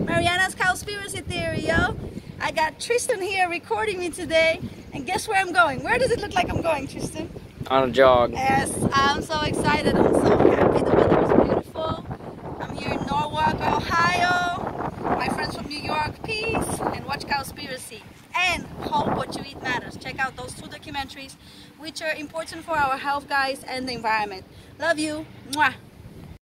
Mariana's Cowspiracy Theory, yo. I got Tristan here recording me today, and guess where I'm going? Where does it look like I'm going, Tristan? On a jog. Yes, I'm so excited. I'm so happy. The weather is beautiful. I'm here in Norwalk, Ohio. My friends from New York, peace, and watch Cowspiracy. And hope what you eat matters. Check out those 2 documentaries, which are important for our health, guys, and the environment. Love you. Mwah.